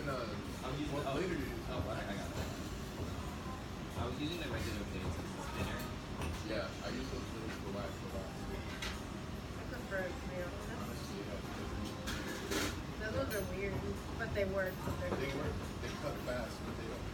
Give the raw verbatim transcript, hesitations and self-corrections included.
using uh. I'm using. What Oh, blade are you using? oh, what? I got it. I was using the regular blades, it's the spinner. Yeah, I use those blades for wax a lot. I prefer it real. Honestly, yeah. Those ones are weird, but they work. So they're They good. work. They cut fast, but they don't